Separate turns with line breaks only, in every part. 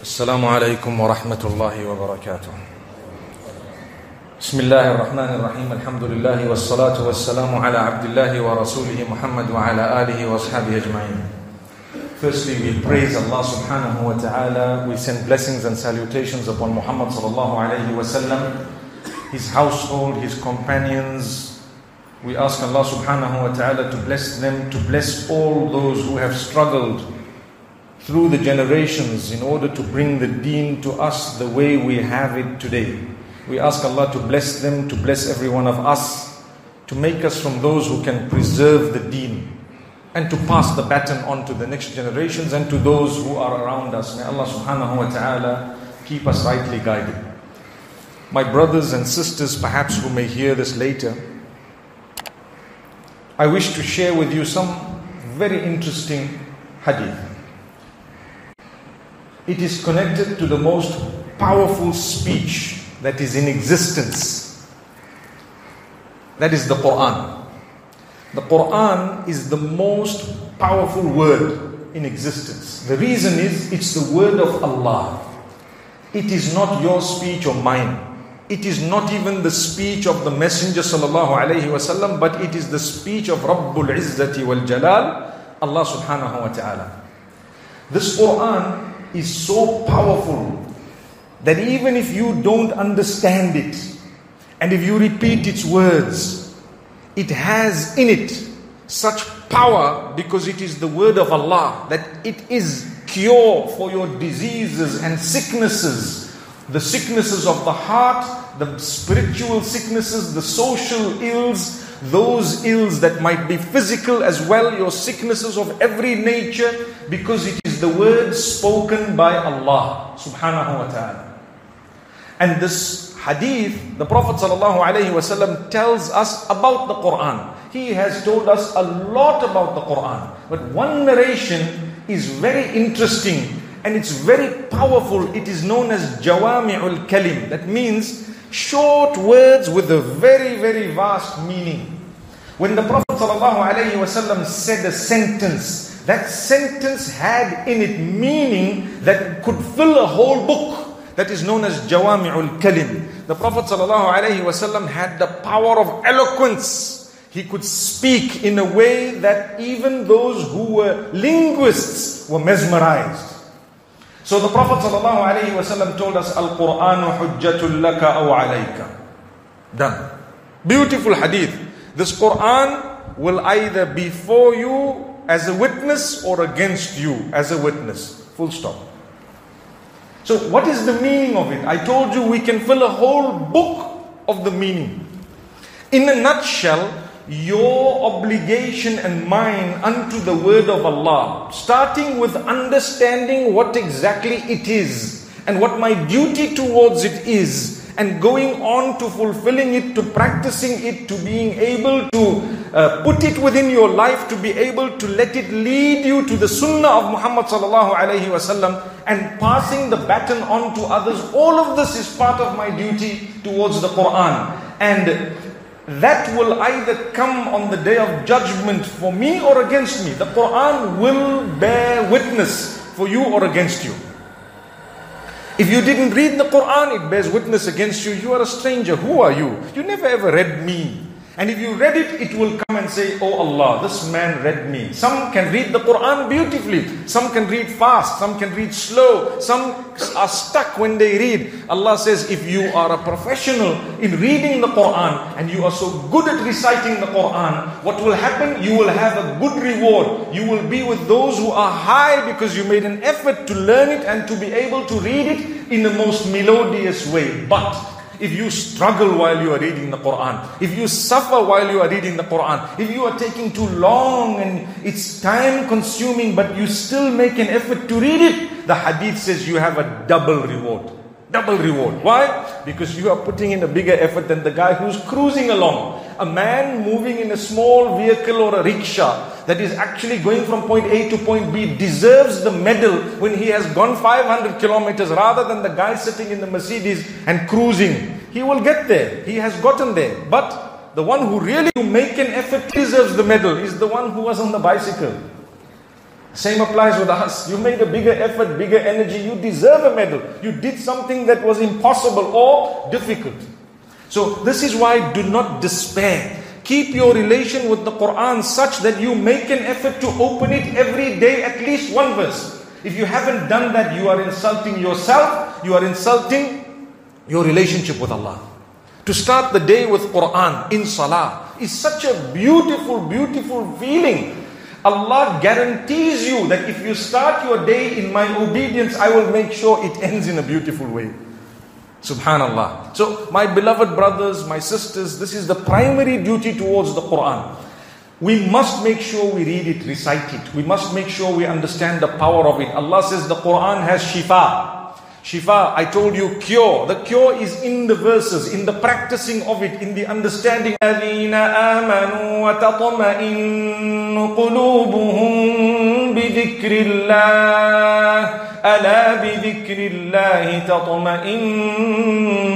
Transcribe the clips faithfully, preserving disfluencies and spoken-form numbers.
السلام عليكم ورحمة الله وبركاته. بسم الله الرحمن الرحيم. الحمد لله والصلاة والسلام على عبد الله ورسوله محمد وعلى آله وصحبه أجمعين. Firstly, we praise Allah subhanahu wa ta'ala. We send blessings and salutations upon Muhammad sallallahu alayhi wa sallam, his household, his companions. We ask Allah subhanahu wa ta'ala to bless them, to bless all those who have struggled through the generations in order to bring the deen to us the way we have it today. We ask Allah to bless them, to bless every one of us, to make us from those who can preserve the deen and to pass the baton on to the next generations and to those who are around us. May Allah subhanahu wa ta'ala keep us rightly guided. My brothers and sisters, perhaps who may hear this later, I wish to share with you some very interesting hadith. It is connected to the most powerful speech that is in existence. That is the Quran. The Quran is the most powerful word in existence. The reason is, it's the word of Allah. It is not your speech or mine. It is not even the speech of the Messenger sallallahu alayhi wa sallam, but it is the speech of Rabbul Izzati wal Jalal, Allah subhanahu wa ta'ala. This Quran is so powerful that even if you don't understand it, and if you repeat its words, it has in it such power because it is the word of Allah, that it is cure for your diseases and sicknesses, the sicknesses of the heart, the spiritual sicknesses, the social ills, those ills that might be physical as well, your sicknesses of every nature, because it is the word spoken by Allah subhanahu wa ta'ala. And this hadith, the Prophet sallallahu alayhi wa sallam tells us about the Quran. He has told us a lot about the Quran. But one narration is very interesting and it's very powerful. It is known as Jawami'ul Kalim. That means short words with a very, very vast meaning. When the Prophet ﷺ said a sentence, that sentence had in it meaning that could fill a whole book. That is known as Jawami'ul Kalim. The Prophet ﷺ had the power of eloquence. He could speak in a way that even those who were linguists were mesmerized. So the Prophet ﷺ told us, Al-Qur'anu hujjatul laka aw alayka. Done. Beautiful hadith. This Quran will either be for you as a witness or against you as a witness. Full stop. So what is the meaning of it? I told you we can fill a whole book of the meaning. In a nutshell, your obligation and mine unto the word of Allah, starting with understanding what exactly it is and what my duty towards it is, and going on to fulfilling it, to practicing it, to being able to uh, put it within your life, to be able to let it lead you to the sunnah of Muhammad sallallahu alayhi wa sallam, and passing the baton on to others. All of this is part of my duty towards the Quran. And that will either come on the day of judgment for me or against me. The Quran will bear witness for you or against you. If you didn't read the Quran, it bears witness against you. You are a stranger. Who are you? You never ever read me. And if you read it, it will come and say, oh Allah, this man read me. Some can read the Quran beautifully. Some can read fast. Some can read slow. Some are stuck when they read. Allah says, if you are a professional in reading the Quran and you are so good at reciting the Quran, what will happen? You will have a good reward. You will be with those who are high because you made an effort to learn it and to be able to read it in the most melodious way. But if you struggle while you are reading the Quran, if you suffer while you are reading the Quran, if you are taking too long and it's time consuming but you still make an effort to read it, the hadith says you have a double reward. Double reward. Why? Because you are putting in a bigger effort than the guy who's cruising along. A man moving in a small vehicle or a rickshaw that is actually going from point A to point B deserves the medal when he has gone five hundred kilometers rather than the guy sitting in the Mercedes and cruising. He will get there. He has gotten there. But the one who really make an effort deserves the medal is the one who was on the bicycle. Same applies with us. You made a bigger effort, bigger energy. You deserve a medal. You did something that was impossible or difficult. So this is why do not despair. Keep your relation with the Quran such that you make an effort to open it every day, at least one verse. If you haven't done that, you are insulting yourself. You are insulting your relationship with Allah. To start the day with Quran in Salah is such a beautiful, beautiful feeling. Allah guarantees you that if you start your day in my obedience, I will make sure it ends in a beautiful way. Subhanallah. So my beloved brothers, my sisters, this is the primary duty towards the Quran. We must make sure we read it, recite it. We must make sure we understand the power of it. Allah says the Quran has shifa. Shifa, I told you, cure. The cure is in the verses, in the practicing of it, in the understanding. الَّذِينَ آمَنُوا وَتَطْمَئِنُّ قُلُوبُهُم بِذِكْرِ اللَّهِ أَلَا بِذِكْرِ اللَّهِ تَطْمَئِنُّ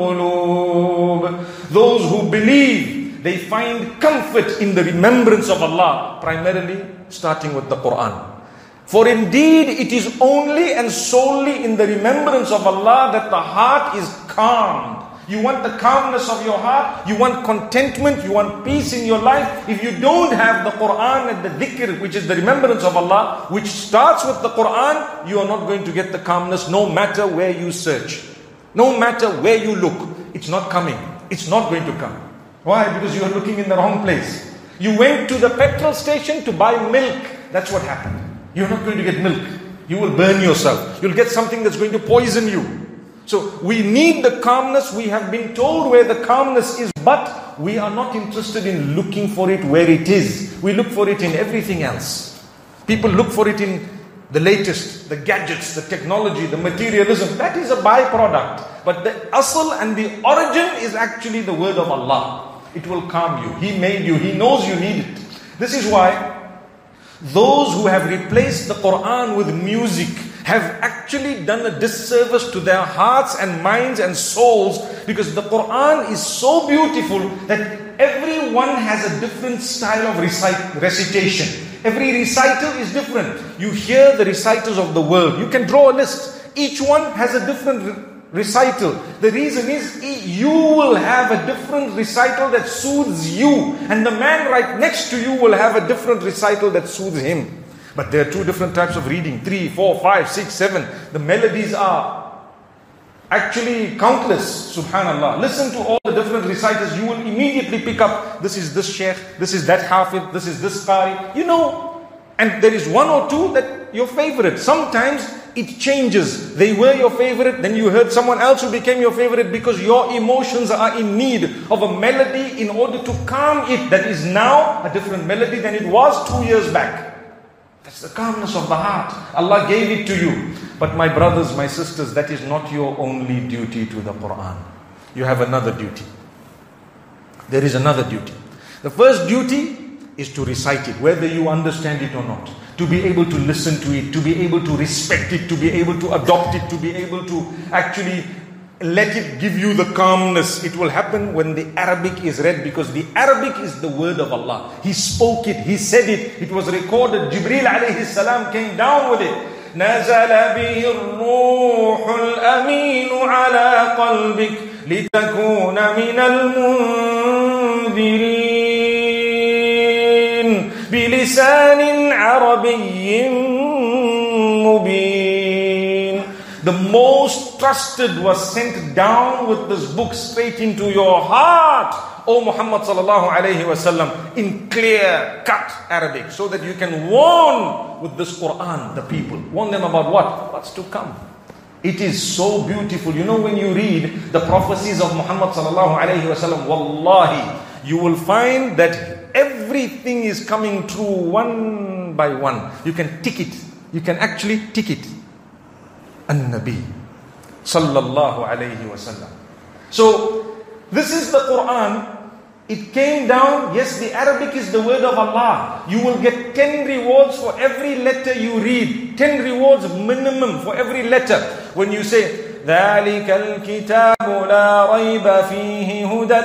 الْقُلُوبُ. Those who believe, they find comfort in the remembrance of Allah, primarily starting with the Quran. For indeed, it is only and solely in the remembrance of Allah that the heart is calmed. You want the calmness of your heart, you want contentment, you want peace in your life. If you don't have the Quran and the dhikr, which is the remembrance of Allah, which starts with the Quran, you are not going to get the calmness no matter where you search. No matter where you look, it's not coming. It's not going to come. Why? Because you are looking in the wrong place. You went to the petrol station to buy milk. That's what happened. You're not going to get milk. You will burn yourself. You'll get something that's going to poison you. So we need the calmness. We have been told where the calmness is, but we are not interested in looking for it where it is. We look for it in everything else. People look for it in the latest, the gadgets, the technology, the materialism. That is a byproduct. But the asl and the origin is actually the word of Allah. It will calm you. He made you. He knows you need it. This is why those who have replaced the Quran with music have actually done a disservice to their hearts and minds and souls, because the Quran is so beautiful that everyone has a different style of recite, recitation. Every recital is different. You hear the reciters of the world. You can draw a list. Each one has a different re- recital. The reason is you will have a different recital that soothes you, and the man right next to you will have a different recital that soothes him. But there are two different types of reading, three, four, five, six, seven. The melodies are actually countless, subhanallah. Listen to all the different reciters, you will immediately pick up, this is this sheikh, this is that hafid, this is this qari. You know, and there is one or two that your favorite. Sometimes it changes. They were your favorite, then you heard someone else who became your favorite because your emotions are in need of a melody in order to calm it. That is now a different melody than it was two years back. That's the calmness of the heart. Allah gave it to you. But my brothers, my sisters, that is not your only duty to the Quran. You have another duty. There is another duty. The first duty is to recite it, whether you understand it or not. To be able to listen to it, to be able to respect it, to be able to adopt it, to be able to actually let it give you the calmness. It will happen when the Arabic is read, because the Arabic is the word of Allah. He spoke it, He said it, it was recorded. Jibreel alayhi salam came down with it. نزل به الروح الأمين على قلبك لتكون من المنذرين بلسان عربي مبين. The most trusted was sent down with this book straight into your heart, O Muhammad sallallahu alayhi wasallam, in clear cut Arabic, so that you can warn with this Quran the people. Warn them about what? What's to come. It is so beautiful. You know, when you read the prophecies of Muhammad sallallahu alayhi wasallam, wallahi, you will find that everything is coming true one by one. You can tick it. You can actually tick it. An-Nabi sallallahu alayhi wasallam. So this is the Quran. It came down. Yes, the Arabic is the word of Allah. You will get ten rewards for every letter you read. ten rewards minimum for every letter. When you say ذَلِكَ الْكِتَابُ لَا رَيْبَ فِيهِ هُدًى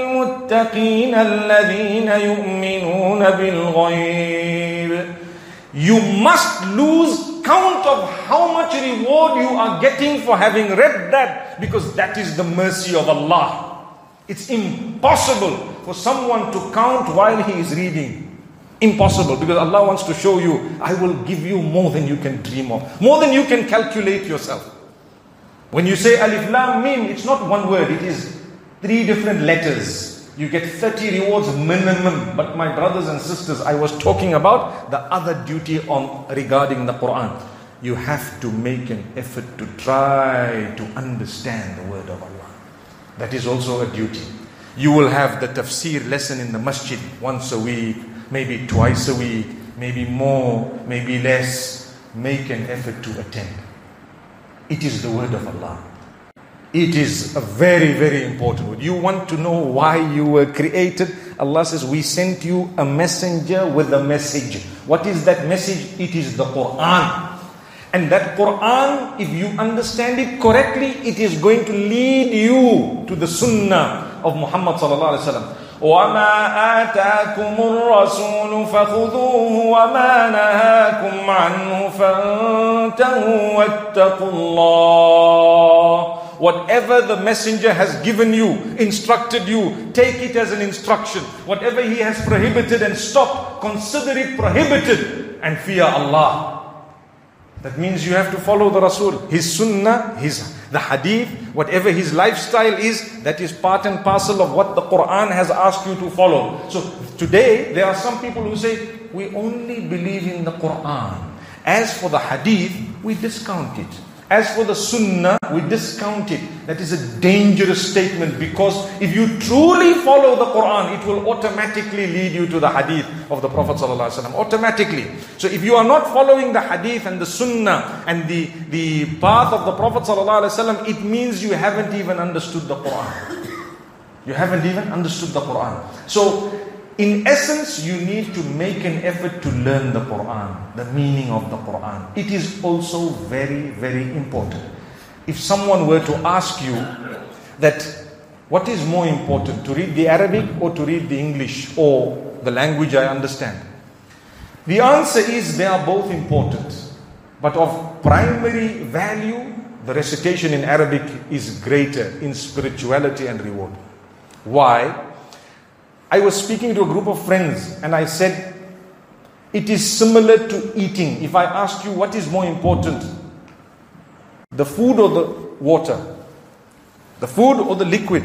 لِلْمُتَّقِينَ الَّذِينَ يُؤْمِنُونَ بِالْغَيْبِ. you must lose count of how much reward you are getting for having read that, because that is the mercy of Allah. It's impossible for someone to count while he is reading. Impossible, because Allah wants to show you, I will give you more than you can dream of, more than you can calculate yourself. When you say Alif Lam Mim, it's not one word, it is three different letters. You get thirty rewards minimum. But my brothers and sisters, I was talking about the other duty on regarding the Quran. You have to make an effort to try to understand the word of Allah. That is also a duty. You will have the tafsir lesson in the masjid once a week, maybe twice a week, maybe more, maybe less. Make an effort to attend. It is the word of Allah. It is a very, very important word. You want to know why you were created? Allah says, we sent you a messenger with a message. What is that message? It is the Quran. And that Quran, if you understand it correctly, it is going to lead you to the sunnah of Muhammad sallallahu alaihi wasallam. وَمَا آتَاكُمُ الرَّسُولُ فَخُذُوهُ وَمَا نَهَاكُمْ عَنْهُ فَانْتَهُوا وَاتَّقُوا اللَّهَ. Whatever the messenger has given you, instructed you, take it as an instruction. Whatever he has prohibited and stopped, consider it prohibited and fear Allah. That means you have to follow the Rasul. His sunnah, his the hadith, whatever his lifestyle is, that is part and parcel of what the Quran has asked you to follow. So today, there are some people who say, we only believe in the Quran. As for the hadith, we discount it. As for the sunnah, we discount it. That is a dangerous statement, because if you truly follow the Quran, it will automatically lead you to the hadith of the Prophet ﷺ. Automatically. So if you are not following the hadith and the sunnah and the, the path of the Prophet ﷺ, it means you haven't even understood the Quran. You haven't even understood the Quran. So in essence, you need to make an effort to learn the Quran, the meaning of the Quran. It is also very, very important. If someone were to ask you that, what is more important, to read the Arabic or to read the English or the language I understand? The answer is they are both important. But of primary value, the recitation in Arabic is greater in spirituality and reward. Why? I was speaking to a group of friends and I said, it is similar to eating. If I ask you what is more important, the food or the water? The food or the liquid?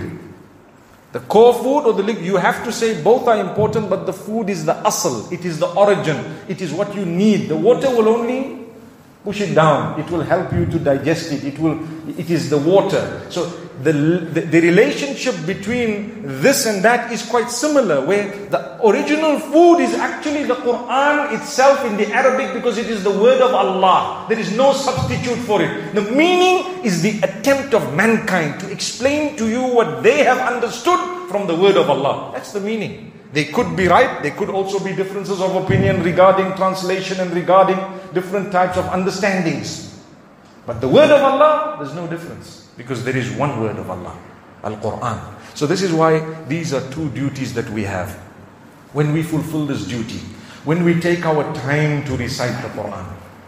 The core food or the liquid? You have to say both are important, but the food is the asl. It is the origin. It is what you need. The water will only push it down. It will help you to digest it. It will. It is the water. So the, the, the relationship between this and that is quite similar, where the original food is actually the Quran itself in the Arabic, because it is the word of Allah. There is no substitute for it. The meaning is the attempt of mankind to explain to you what they have understood from the word of Allah. That's the meaning. They could be right. There could also be differences of opinion regarding translation and regarding different types of understandings. But the word of Allah, there's no difference, because there is one word of Allah, Al-Quran. So this is why these are two duties that we have. When we fulfill this duty, when we take our time to recite the Quran.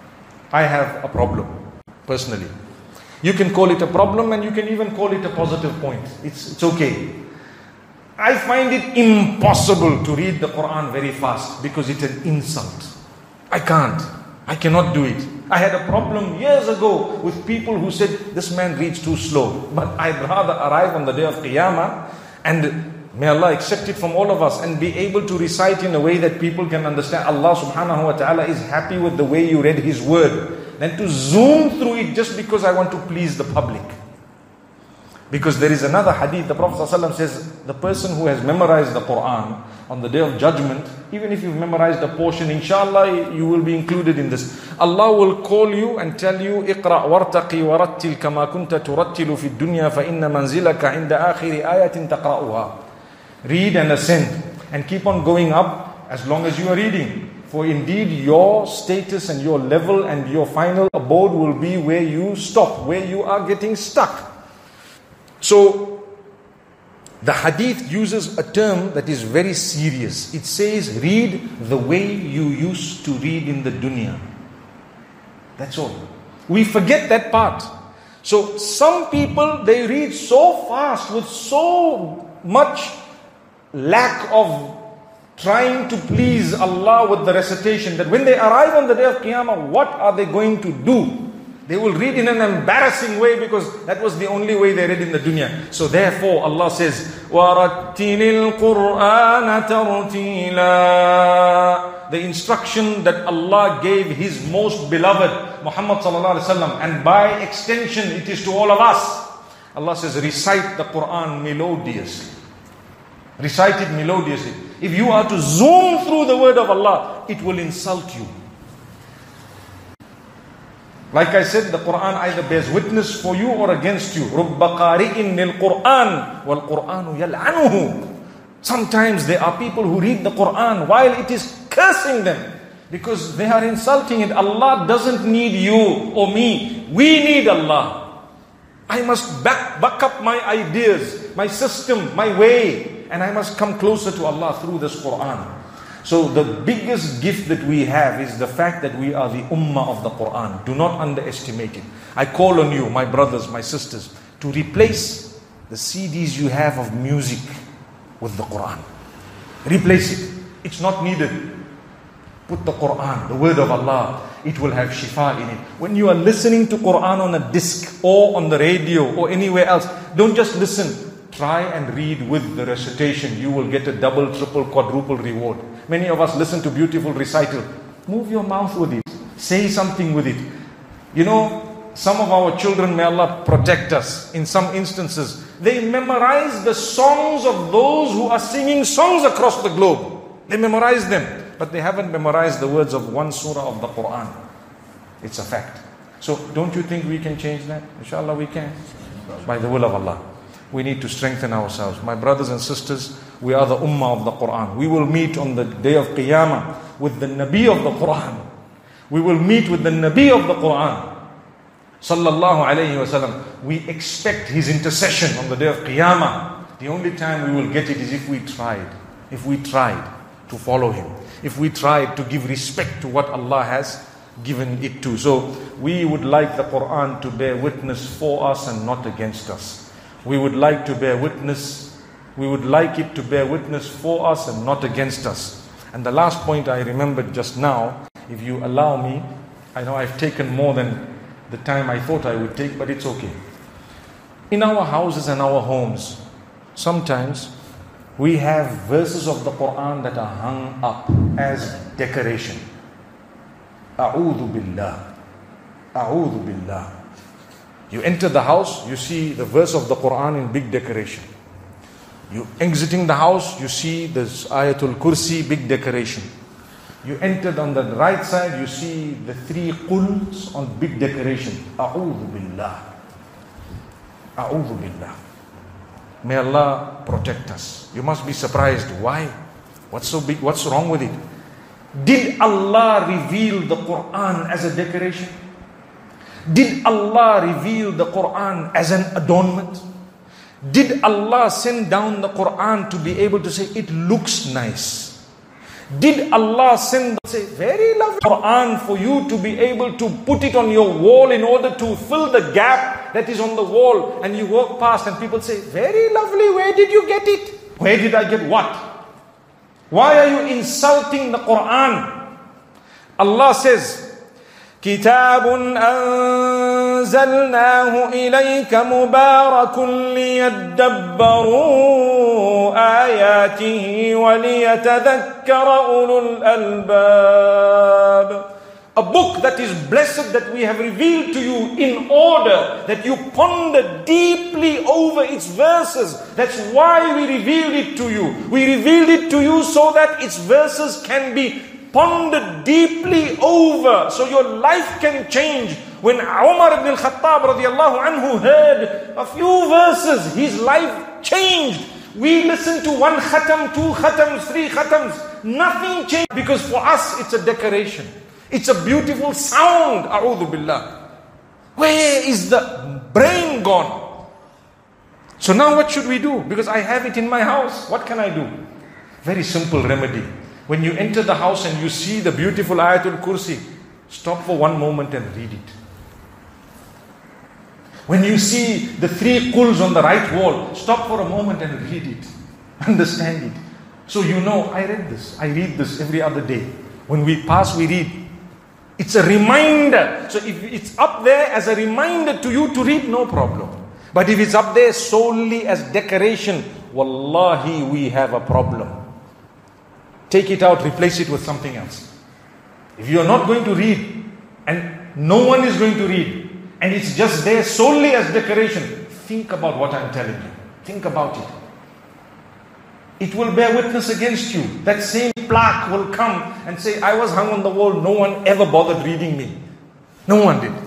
I have a problem, personally. You can call it a problem and you can even call it a positive point. It's, it's okay. I find it impossible to read the Quran very fast, because it's an insult. I can't. I cannot do it. I had a problem years ago with people who said, this man reads too slow. But I'd rather arrive on the day of Qiyamah, and may Allah accept it from all of us, and be able to recite in a way that people can understand. Allah subhanahu wa ta'ala is happy with the way you read His word, than to zoom through it just because I want to please the public. Because there is another hadith, the Prophet ﷺ says, the person who has memorized the Quran on the day of judgment, even if you've memorized a portion, inshallah you will be included in this. Allah will call you and tell you, اقرأ وارتقي ورتل كما كنت ترتل في الدنيا فإن منزلك عند آخر آية تقرأها. Read and ascend and keep on going up as long as you are reading. For indeed your status and your level and your final abode will be where you stop, where you are getting stuck. So, The hadith uses a term that is very serious. It says, read the way you used to read in the dunya. That's all. We forget that part. So some people, they read so fast with so much lack of trying to please Allah with the recitation, that when they arrive on the day of Qiyamah, what are they going to do? They will read in an embarrassing way because that was the only way they read in the dunya. So therefore Allah says, وَرَتِّلِ الْقُرْآنَ تَرْتِيلًا. The instruction that Allah gave His most beloved Muhammad sallallahu alaihi wasallam, and by extension it is to all of us. Allah says, recite the Quran melodiously. Recite it melodiously. If you are to zoom through the word of Allah, it will insult you. Like I said, the Quran either bears witness for you or against you. رُبَّ قَارِئٍ لِلْقُرْآنِ وَالْقُرْآنُ يَلْعَنُهُ. Sometimes there are people who read the Quran while it is cursing them, because they are insulting it. Allah doesn't need you or me. We need Allah. I must back, back up my ideas, my system, my way, and I must come closer to Allah through this Quran. So the biggest gift that we have is the fact that we are the ummah of the Quran. Do not underestimate it. I call on you, my brothers, my sisters, to replace the C Ds you have of music with the Quran. Replace it. It's not needed. Put the Quran, the word of Allah. It will have shifa in it. When you are listening to Quran on a disc or on the radio or anywhere else, don't just listen. Try and read with the recitation. You will get a double, triple, quadruple reward. Many of us listen to beautiful recital. Move your mouth with it. Say something with it. You know, some of our children, may Allah protect us, in some instances, they memorize the songs of those who are singing songs across the globe. They memorize them, but they haven't memorized the words of one surah of the Quran. It's a fact. So don't you think we can change that? Inshallah we can. By the will of Allah. We need to strengthen ourselves. My brothers and sisters, we are the ummah of the Quran. We will meet on the day of Qiyamah with the Nabi of the Quran. We will meet with the Nabi of the Quran. Sallallahu alayhi wa sallam. We expect his intercession on the day of Qiyamah. The only time we will get it is if we tried. If we tried to follow him. If we tried to give respect to what Allah has given it to. So we would like the Quran to bear witness for us and not against us. We would like to bear witness, we would like it to bear witness for us and not against us. And the last point I remembered just now, if you allow me, I know I've taken more than the time I thought I would take, but it's okay. In our houses and our homes, sometimes we have verses of the Quran that are hung up as decoration. A'udhu billah. A'udhu billah. You enter the house, you see the verse of the Quran in big decoration. You exiting the house, you see this Ayatul Kursi, big decoration. You entered on the right side, you see the three quls on big decoration. A'udhu billah. A'udhu billah. May Allah protect us. You must be surprised. Why? What's so big? What's wrong with it? Did Allah reveal the Quran as a decoration? Did Allah reveal the Quran as an adornment? Did Allah send down the Quran to be able to say, it looks nice? Did Allah send, say, very lovely Quran for you to be able to put it on your wall in order to fill the gap that is on the wall, and you walk past and people say, very lovely, where did you get it? Where did I get what? Why are you insulting the Quran? Allah says, كتاب أنزلناه إليك مبارك ليدبروا آياته وليتذكر أولو الألباب. A book that is blessed, that we have revealed to you in order that you ponder deeply over its verses. That's why we revealed it to you. We revealed it to you so that its verses can be pondered deeply over, so your life can change. When Umar ibn al-Khattab radiallahu anhu heard a few verses, his life changed. We listen to one khatam, two khatams, three khatams, nothing changed, because for us it's a decoration. It's a beautiful sound. A'udhu billah. Where is the brain gone? So now what should we do? Because I have it in my house. What can I do? Very simple remedy. When you enter the house and you see the beautiful Ayatul Kursi, stop for one moment and read it. When you see the three quls on the right wall, stop for a moment and read it. Understand it. So you know, I read this. I read this every other day. When we pass, we read. It's a reminder. So if it's up there as a reminder to you to read, no problem. But if it's up there solely as decoration, wallahi, we have a problem. Take it out, replace it with something else. If you are not going to read, and no one is going to read, and it's just there solely as decoration, think about what I'm telling you. Think about it. It will bear witness against you. That same plaque will come and say, I was hung on the wall, no one ever bothered reading me. No one did.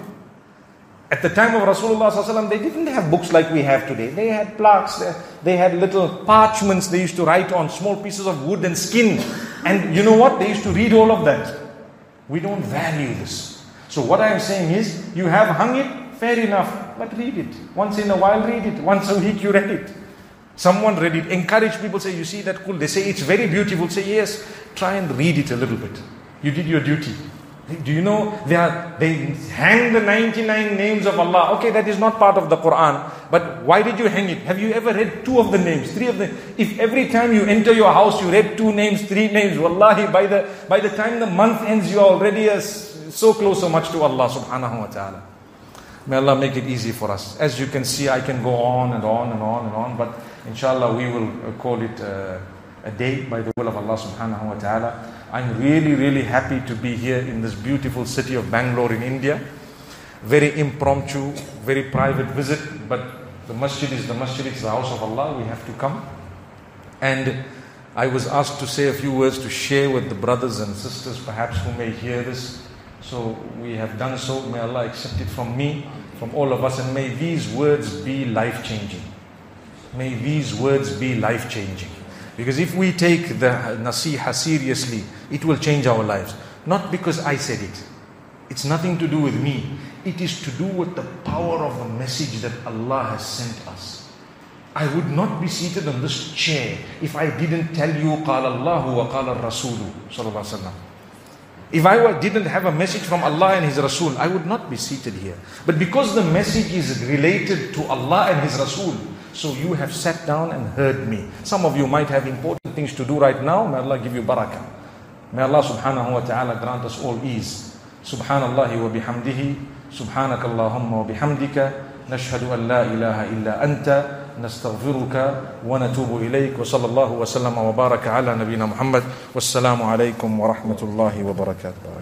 At the time of Rasulullah sallallahu alaihi wasallam, they didn't have books like we have today. They had plaques, they had little parchments they used to write on, small pieces of wood and skin. And you know what? They used to read all of that. We don't value this. So what I am saying is, you have hung it, fair enough, but read it. Once in a while read it. Once a week you read it. Someone read it. Encourage people, say, you see that cool. They say it's very beautiful. Say, yes, try and read it a little bit. You did your duty. Do you know, they, are, they hang the ninety-nine names of Allah. Okay, that is not part of the Quran. But why did you hang it? Have you ever read two of the names, three of them? If every time you enter your house, you read two names, three names, wallahi, by the, by the time the month ends, you are already as, so close so much to Allah subhanahu wa ta'ala. May Allah make it easy for us. As you can see, I can go on and on and on and on. But inshallah, we will call it uh, a day by the will of Allah subhanahu wa ta'ala. I'm really, really happy to be here in this beautiful city of Bangalore in India. Very impromptu, very private visit, but the masjid is the masjid, it's the house of Allah, we have to come. And I was asked to say a few words to share with the brothers and sisters perhaps who may hear this. So we have done so. May Allah accept it from me, from all of us, and may these words be life-changing. May these words be life-changing. Because if we take the nasiha seriously, it will change our lives. Not because I said it. It's nothing to do with me. It is to do with the power of the message that Allah has sent us. I would not be seated on this chair if I didn't tell you قال الله وقال الرسول صلى الله عليه وسلم. If I didn't have a message from Allah and His Rasul, I would not be seated here. But because the message is related to Allah and His Rasul, so you have sat down and heard me. Some of you might have important things to do right now. May Allah give you barakah. May Allah subhanahu wa ta'ala grant us all ease. Subhanallahi wa bihamdihi. Subhanakallahumma wa bihamdika. Nashhadu an la ilaha illa anta. نستغفرك ونتوب إليك وصلى الله وسلم وبارك على نبينا محمد والسلام عليكم ورحمة الله وبركاته.